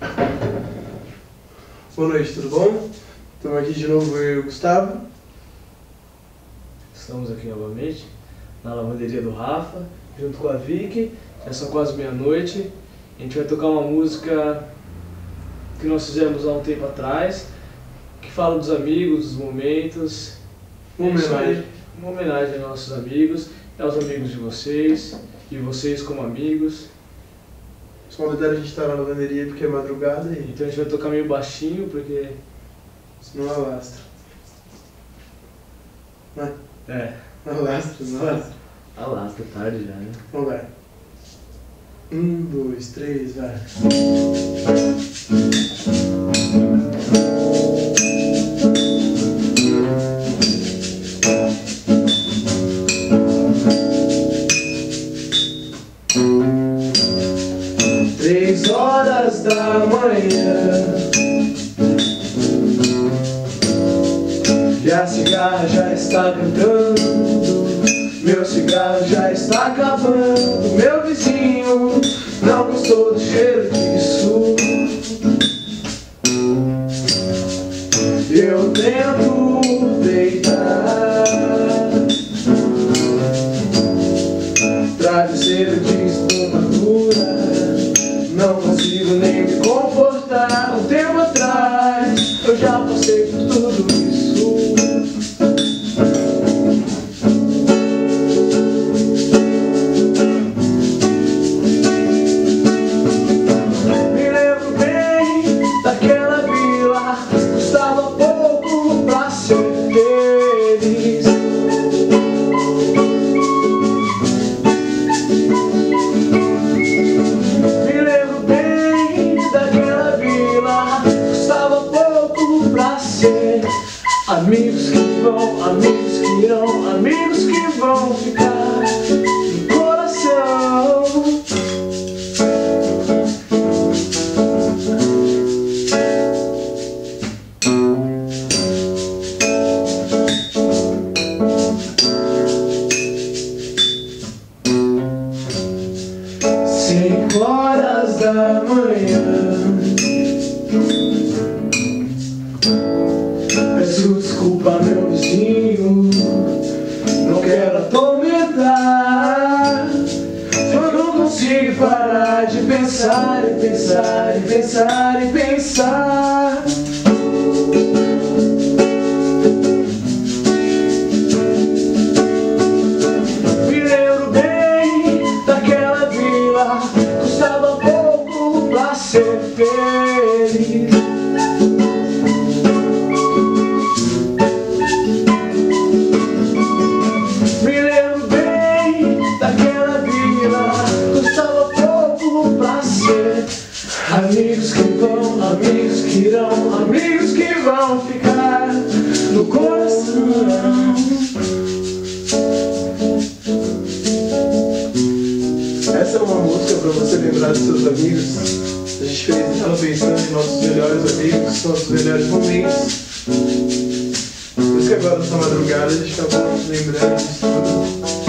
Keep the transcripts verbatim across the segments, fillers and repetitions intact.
Boa noite, tudo bom? Estamos aqui de novo, eu e o Gustavo. Estamos aqui novamente na lavanderia do Rafa, junto com a Vicky. Já são quase meia-noite. A gente vai tocar uma música que nós fizemos há um tempo atrás, que fala dos amigos, dos momentos. Uma homenagem. Uma homenagem aos nossos amigos, aos amigos de vocês, e vocês como amigos. Só um detalhe, a gente está na lavanderia porque é madrugada e Então a gente vai tocar meio baixinho, porque... senão alastra. Não É, alastra, não alastra. alastra, tarde já, né? Vamos lá. Um, dois, três, vai. Três horas da manhã e a cigarra já está cantando, meu cigarro já está acabando. Meu vizinho não gostou do cheiro disso. Eu tento deitar, travesseiro de espuma dura, não consigo nem me comportar. Um tempo atrás eu já passei por tudo isso. Me lembro bem daquela vila, custava pouco pra ser feliz. Me lembro bem daquela vila, custava pouco pra ser. Amigos que vão, amigos que irão, amigos que vão ficar no coração. Cinco horas da manhã, peço desculpa, meu vizinho, não quero atormentar. Eu não consigo parar de pensar e pensar e pensar e pensar. Me lembro bem daquela vila, custava pouco pra ser feliz. Me lembro bem daquela vila, custava pouco pra ser. Amigos que vão, amigos que irão, amigos que vão ficar no coração. Essa é uma música pra você lembrar dos seus amigos. A gente fez, estava pensando em nossos melhores amigos, nossos melhores momentos. Por isso que agora, nessa madrugada, a gente acabou lembrando disso tudo.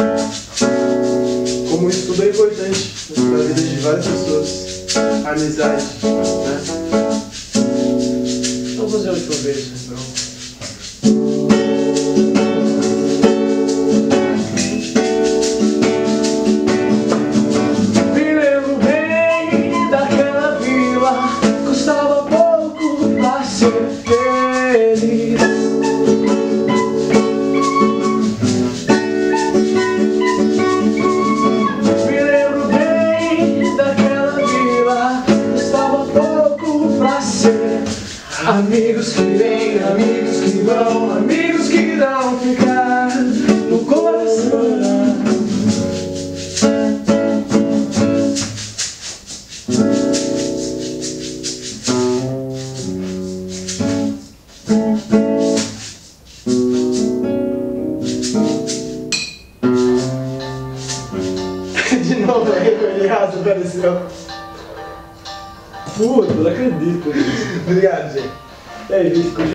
Como isso tudo é importante na vida de várias pessoas. A amizade, né? Vamos fazer a última vez, então. Me lembro bem daquela vila, custava pouco pra ser feliz. Me lembro bem daquela vila, custava pouco pra ser. Amigos que vêm, amigos que vão, amigos que irão ficar no coração. De novo, é errado, apareceu. Puta, não acredito nisso. Obrigado, gente. E aí, gente,